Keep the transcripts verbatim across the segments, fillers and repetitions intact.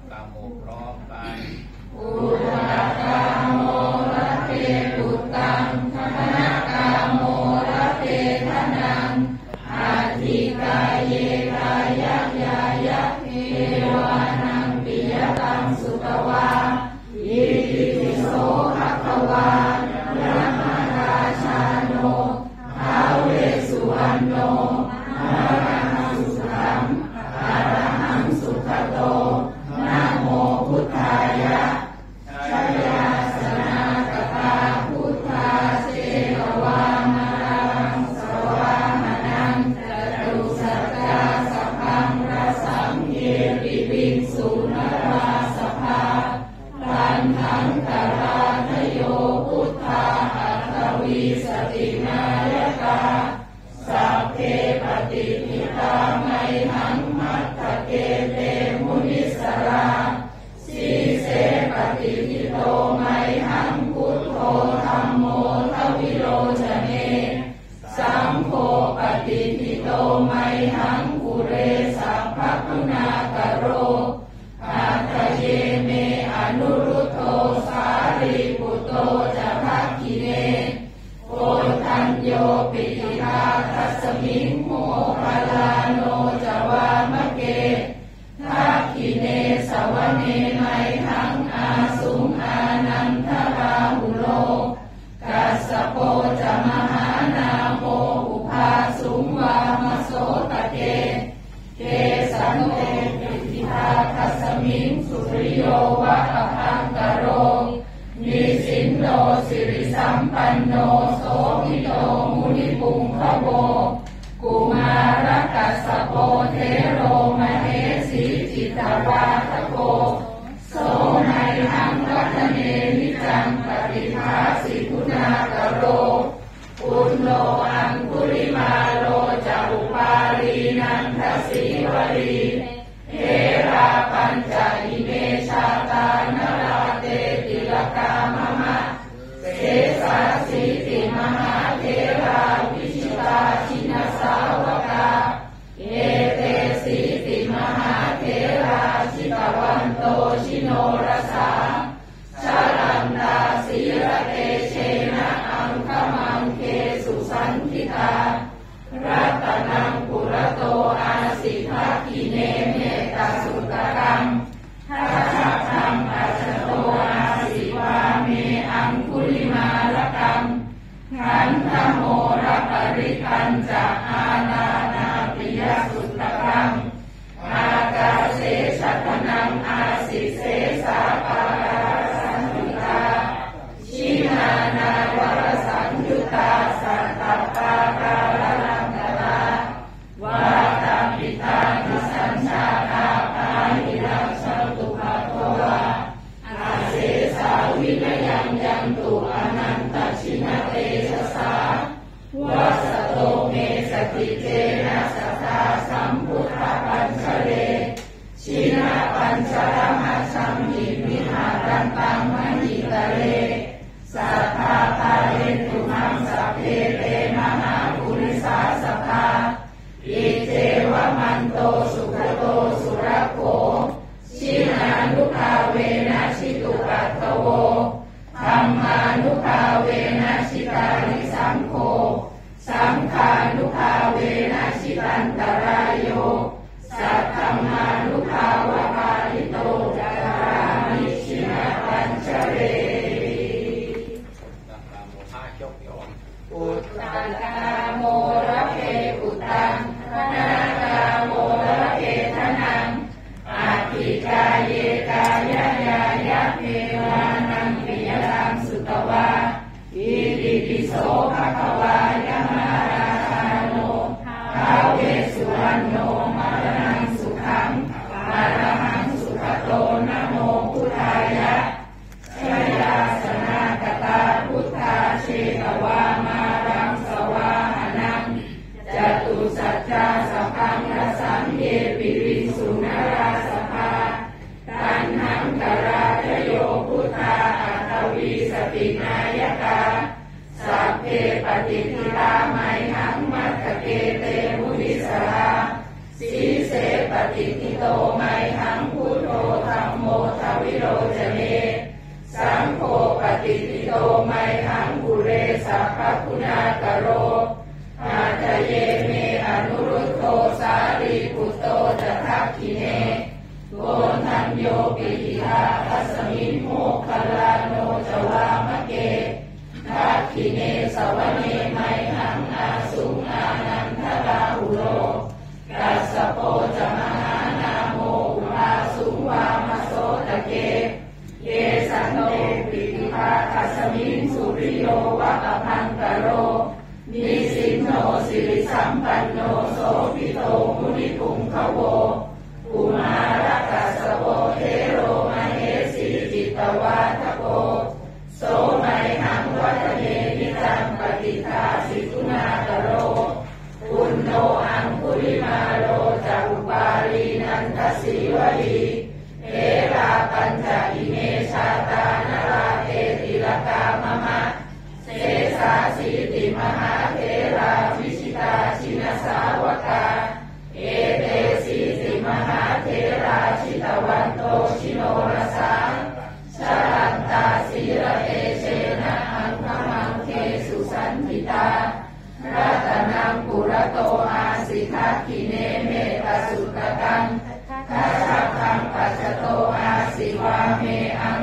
กาโมพร้อมกันอุตตกาโมระเทปุตตังธนกาโมระเทธนังอาทิกายเยกายะยายะเทวานังปิยตังสุตวาอิติปิโสภะคะวาพระมราชาโนท้าวเวสสุวรรณโนอะระหังสุขังอะระหังสุขโตนะโมพุทธายะชยาสนากตาพุทธาเสกวามารังสวาหานังจตุสัจจาสัพพังรสังเยปิวิงสุนราสภาทันทังตราทโยพุทธาอัตถวีสตินายกาสัพเพปฏิปิตาไมหังมัตตเกเตมุนิสราสีเสปฏิปิโตไมหังพุทโธธัมโมทวิโรจเนสังโฆปฏิปิโตไมหังปุเรสัพพคุณากโรอัตถเยเมอนุรุตโตสารีปุตโตจะภักขิเนโอทัญโยปิติภาคัสสมิงโมคลาโนจวามะเกทักขิเนสวเนไมหังอาสุงอานันทราหุโลกัสสโปจะมหานาโมอุภาสุงวามโสตเกเกสันโตปิติภาคัสสมิงสุริโยวะอภังกโรนิสินโนสิริสัมปันโนโสภิโตมุนิปุงคโวกุมารกัสสโปเทโรมเหสีจิตวาทโกโสไนหังวัฒเนนิจังปฏิภาสิคุณากโรปุณโญอังคุริมาโลจะอุปาลีนันทสีวรีเทราปัญจอิเมชาตานราเตติลกามมะเสสาสีติมหาเทราวิชิตาชินสาวกาเอเตสีติมหาเทราชิตวันโตชิโนรสาชลันดาสีระเตเชนะอังคมังเคสุสันทิตารัตนังปุระโตอาสิทักขิเนเมตาสุตกังทัชชะธัมปัจจโตอาสิวาเมอังคุลิมาลกังขันธโมระปริคันจะอาณานาปิยสุตกังอากาเสชัตนังอาสิเสสาปาราสันยุตาชินานาวรสันยุตาสัตตปาการังกตาวาตาปิตาทิสัญชาตาปาหิรังสันตุภะโตวาอาเสสาวินยังยังตุอนันตชินเตชะสาวัสโตเมสติเจนะสัทธาสัมพุทธปัญชเรชินาปัญชรมัชชัมหิวิหารันตังมหิตะเรสัทธาภาเรตุมังสัพเพเตมหาปุริสาสภาอิเจวะมันโตสุขโตสุรโขชินานุภาเวนะชิตุปัตตโวธัมมานุภาเวนะชิตาริสังโฆสังฆานุภาเวนะชิตันตรายโยสัทธัมมานุภาวะปาริโตจารามิชินาปัญชเรอุตตกาโมระเพปุตตังธนกาโมระเพธนังอาทิกายเยกายะยายะเทวานังปิยตังสุตวาอิติปิโสภะคะวายะมหาราชาโนท้าวเวสสุวรรณโนมรณังสุขังอะระหังสุขโตนะโมพุทธายะชยาสนากตาพุทธาเชตวามารังสวาหานังจตุสัจจาสัพพังรสังเยปิวิงสุนราสภาตันหังกราทโยพุทธาอัตถวีสตินายกาสัพเพปฏิทิตาไมหังมัตตเกเตมุนิสราส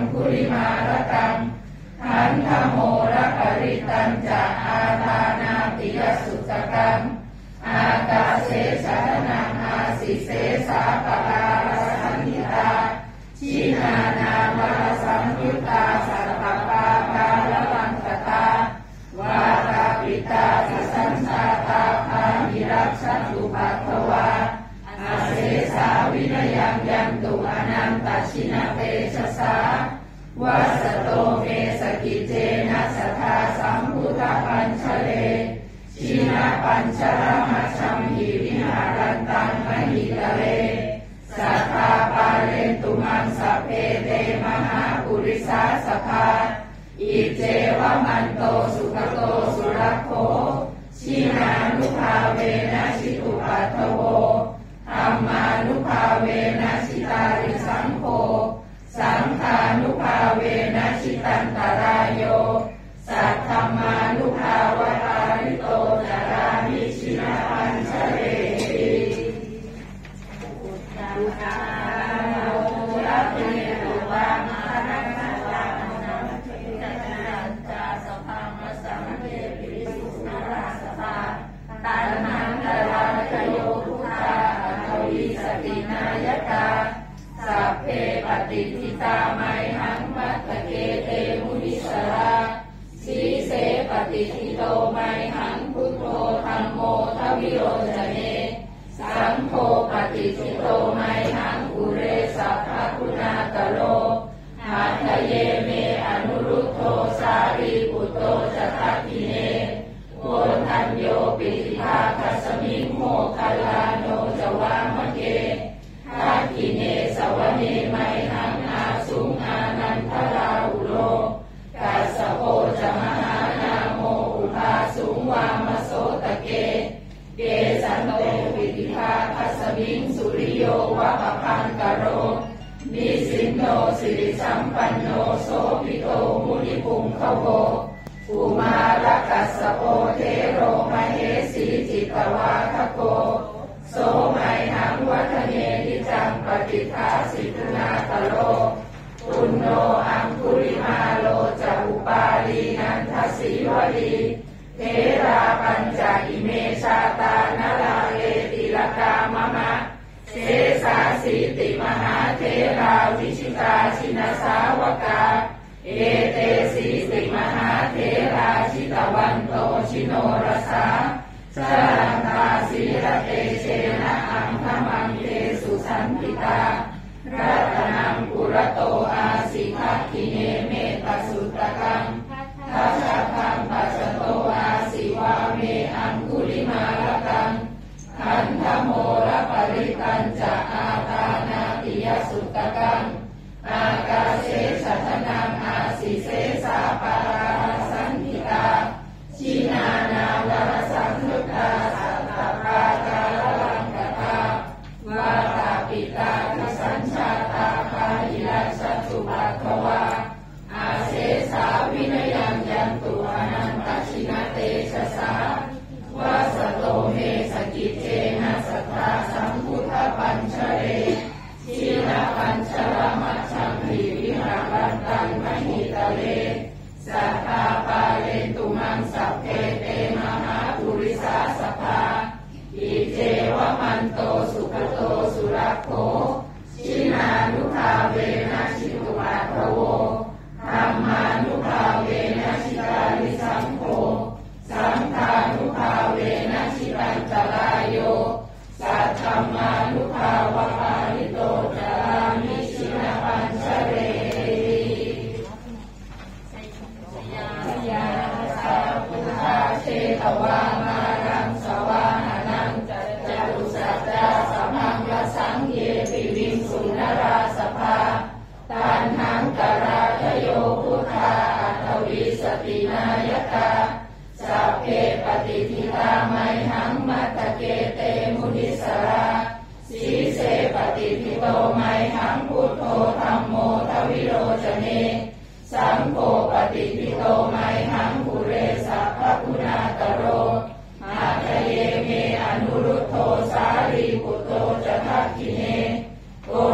คุริมาละกังหันธโมระปริตัญจะอาทานาติยสุจกังอากาเสชะนังอาสิเสสาปะการสันติตาชินานามะสัมยุตตาสัพพะปาปาละวังกตาวาตาปิตาสิสัญชาตาภาหิรักชัตุปัตถวาอาเสสาวินยังยันตุอนันตชินะเตชะสาวาสโตเมสกิเจนะสัทธาสัมพุทธปัญชเลชินะปัญชรมัชชัมหิวิหารันตังมหิตะเลสัทธาปาเรนตุมังสัพเพเตมหาปุริสาสภาอิเจวะมันโตสุขโตสุรักโขชินานุภาเวนะชิตุปัตถโวธัมมานุภาเวนะชิตาริสังโฆสังฆานุภาเวนะชิตันตรายโยสัทธัมมานุภาวะปาริโตจารามิชินะปัญชเรติอุตตาโมระเปตุวังอนันตานันทิจันจาสภังสัมเทปิสุนาราสภาตันหังตราชโยพุทธาทวิสตินายกาสัพเพปฏิทิตาไมหังมัตตเกเตมุนิสราสีเสปฏิทิโตไมหังพุทโธธัมโมทวิโรจเนสังโฆปฏิทิโตไมหังอุเรสัพพคุณากโลหัตถเยเมอนุรุตโธสารีปุตโตจทัพพิเนโกทัญโยปิติภาคัสมิงโมคลาโนจวามะเกทัพพิเนสวเนไมหังอาสุงอานันทราอุโลกัสสโภจมหานาโมอุภาสุงวามโสตเกเกสันโตปิติภาคัสมิงสุริโยวะปะพังกโรนิสินโนสิริสัมปันโนโสภิโตมุนิพุงขโวอุมาระกัสสโปเทโรมเหสีจิตวาคโกโสไมหังวัฒเนนิจังปฏิภาสิทนาตโลปุณโนอังคุริมาโลจะอุปาลีนันทสีวลีเทราปัญจอิเมชาตานลาเลติลกามะมะเสสาสีติมหาเทราวิชิตาชินสาวกาเอเตสีติมหาเทราชิตวันโตชิโนรสาสรันตาสีระเตเชนะอังคมังเตสุสันติตารัตนังปุระโตอาสิทักขิเนเมตสุตตะกังทัชพังปัสโตอาสิวาเมอังคุลิมาละกังขันธโมระปริตัญจะอาทานาติยสุตตะกังอากาเสชะนังอาสิเสสาปาราสันติตาชินานาวรสังยุตตาสัพพะปาตาละลังกตาวาตาปิตาทิสัญชาตาภาหิรัชตุปัตถวาอาเสสาวินยังยันตุอนันตชินะเตชะสาวาสโตเมสกิเจนะสัทธาสัมพุทธปัญชเรชินะปัญชรมัชชัมหิวิหารันตังมหิตะเลสัทธาปาเรนตุมังสัพเพเตมหาปุริสาสภาอิเจวะมันโตสุขโตสุรักโขชินานุภาเวนะชิตุปัตถโวธัมมานุภาเวนะชิตาริสังโฆสังฆานุภาเวนะชิตันตรายโยสัทธัมมานุภาวะปาริโตจารามิชินะปัญชเรติยาสาพุทธาเชตวามารังสวาหานังจัจจตุสัจจาสัมมังวสังเยปิวิงสุนราสภาตันหังกราชโยพุทธาอัตวิสตินายกาสัพเพปฏิทิตาไมหังมัตตเกเตมุนิสราสีเสปฏิทิโตไมหังพุทโธธัมโมทวิโรจเนสังโฆปฏิทิโตไมหังปุเรสัพพคุณากโรหัตถเยเมอนุรุตโธสารีปุตโตจทัพพิเนโกทัญ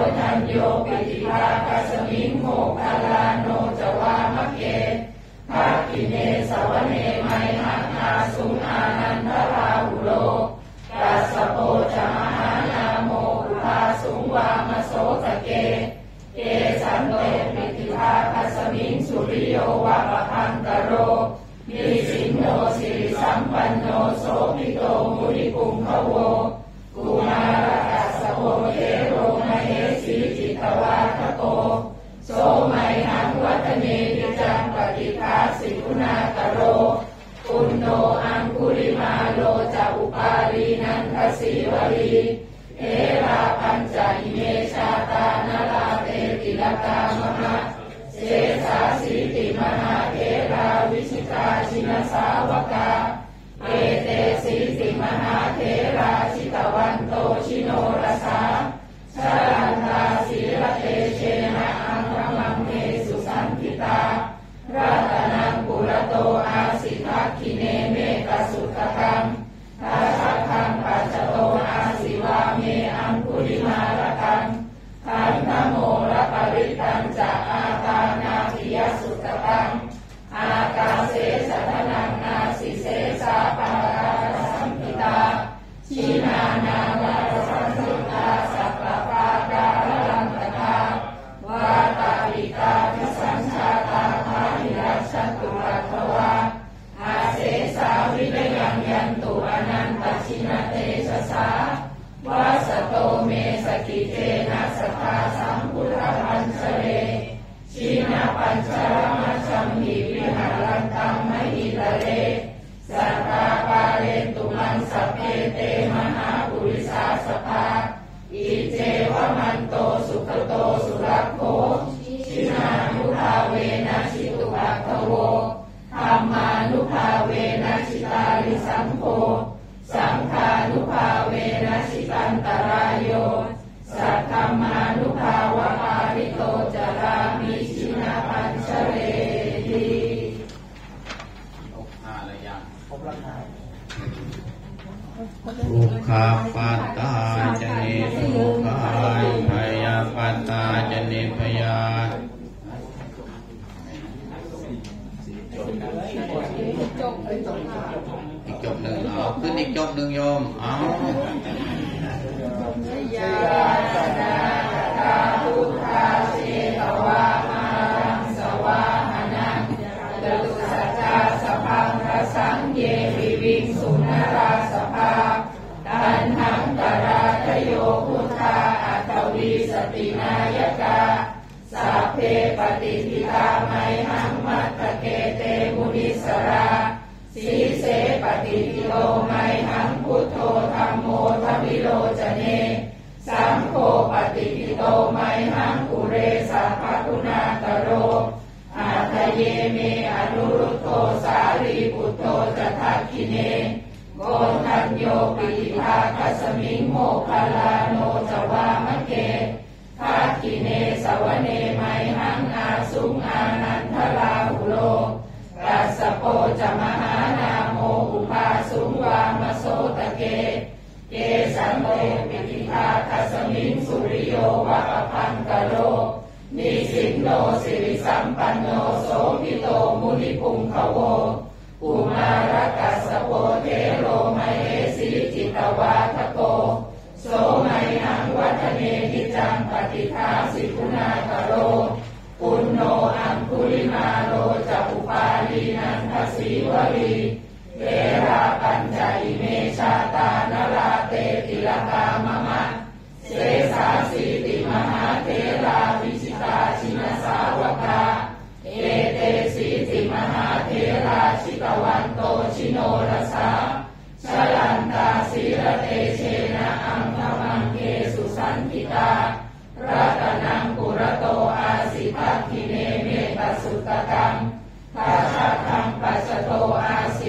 โยปิติภาคัสมิงโมคคลาโนจวามะเกภาคิเนสวเนไมหังอาสุงอานันทราหุโลกัสสโปจมหานาโมอุปาสุงวามโสตเกเกสันโตปิติภาคัสมิงสุริโยวะปะพังกโรมีสิงโนสิริสัมปันโนโสภิโตมุนิปุงคะโวกุมารกัสสโปเทโรมเหสีจิตวาทโกโสไมหังวัฒเนติจังปฏิภาสิกุณากโรปุณโนอังคุริมาโลจะอุปาลีนันทสีวลีเอราปัญจอิเมชาตานาลาเตติลกามหะเสสาสีติมหาเทราวิชิตาชินสาวกาเอเตสีติมหาเทราชิตวันโตชิโนรสาชาลันตาสีรเตเชนะอังรมังเมสุสันติตาราตนังปุระโตอาสิทักขิเนเมตสุตตังทาชัคังปัจจโตอาสิวาเมอังคุริมาลตังขันธโมระปริตังจะอาตานาปิยสุตตังอากาเสสัทนังนาสิเสสาปังกาสัมปิตาชีนานาลาสัมสุตาสัพพะปาการลังตาวาตาลิกาทิสัญชาตาภาหิรัชตุปัตถวาอาเสสาวิรยังยันตุอนันตชินเตชะสาวาสโตเมสกิเตนะสทาสัมพุทธปัญชเรชีนาปัญชรมัชชัมหิวิหารันตังมหิตะเรสัตตาปาเรตุมันสัพเพเตมหาปุริสาสภาอิเจวะมันโตสุขโตสุรักโขชินานุภาเวนะชิตุปัตถโวธัมมานุภาเวนะชิตาริสัมโฆสังฆานุภาเวนะชิตันตรายโยสัทธัมมานุภาวะปาริโตจารามิชินาปัญชเรติครบห้าแล้วยังครบแล้วครับทุกขปัตตาจเนทุกขายพยาปัตตาจเนพยาอีกจบหนึ่งเอาขึ้นอีกจบหนึ่งโยมเอายาสนาตาพุทธาเชตวามารังสวาหานังจตุสัจจาสพังรสังเยวิวิงสุนราสภาตันหังตราทโยพุทธาอัตวีสตินายกาสัพเพปฏิทิตาไมหังมัตตเกเตมุนิสราสีเสปฏิทิโลไมหังพุทโธธัมโมทวิโลจเนสังโฆปฏิทิโตไมหังอุเรสาภคุณากโรอาทะเยเมอนุรุตโตสารีปุตโตจะทักขิเนโกณทัญโยปิติภาคัสมิงโมคคลาโนจวามะเกภาคิเนสวเนไมหังอาสุงอานันทราหุโลกัสสโปจมหานาโมอุปาสุงวามโสตเกเกสันโตปิติภาคัสมิงสุริโยวะปะพังกโรนิสิงโนสิริสัมปันโนโสภิโตมุนิปุงคะโวกุมารกัสสโปเทโรมเหสีจิตวาทโกโสไมหังวัฒเนติจังปฏิภาสิกุณากโรปุณโนอังคุริมาโลจะอุปาลีนันทสีวลีเทราปัญจอิเมชาตานาลาเตติลกามมะเสสาสีติมหาเทราวิชิตาชินสาวกาเอเตสีติมหาเทราชิตวันโตชิโนรสาชลันตาสีรเตเชนะอังคมังเกสุสันติตารัตนังปุระโตอาสิทักขิเนเมตสุตตังทาชัคังปัจจโตอาสิ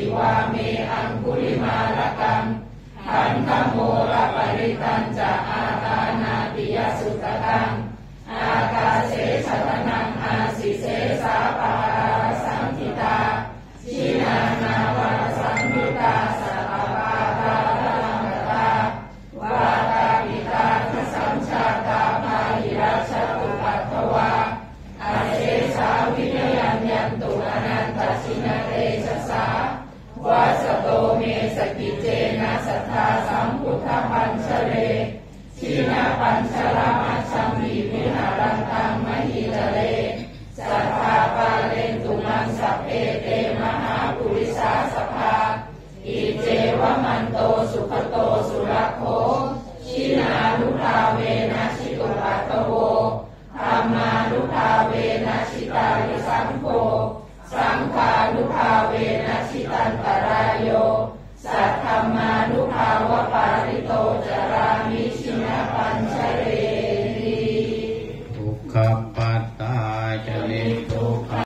วปาริโตจร